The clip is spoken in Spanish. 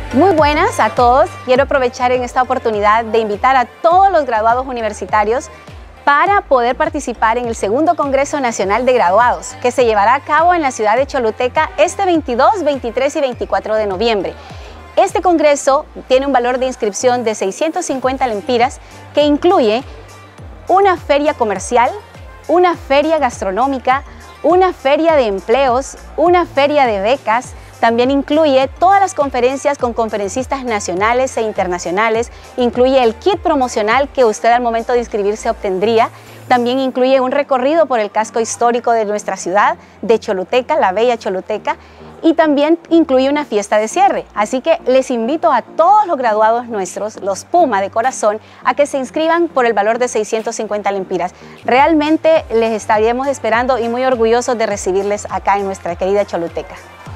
Muy buenas a todos. Quiero aprovechar en esta oportunidad de invitar a todos los graduados universitarios para poder participar en el segundo Congreso Nacional de Graduados, que se llevará a cabo en la ciudad de Choluteca este 22, 23 y 24 de noviembre. Este congreso tiene un valor de inscripción de 650 lempiras, que incluye una feria comercial, una feria gastronómica, una feria de empleos, una feria de becas. También incluye todas las conferencias con conferencistas nacionales e internacionales, incluye el kit promocional que usted al momento de inscribirse obtendría, también incluye un recorrido por el casco histórico de nuestra ciudad, de Choluteca, la bella Choluteca, y también incluye una fiesta de cierre. Así que les invito a todos los graduados nuestros, los Puma de corazón, a que se inscriban por el valor de 650 lempiras. Realmente les estaríamos esperando y muy orgullosos de recibirles acá en nuestra querida Choluteca.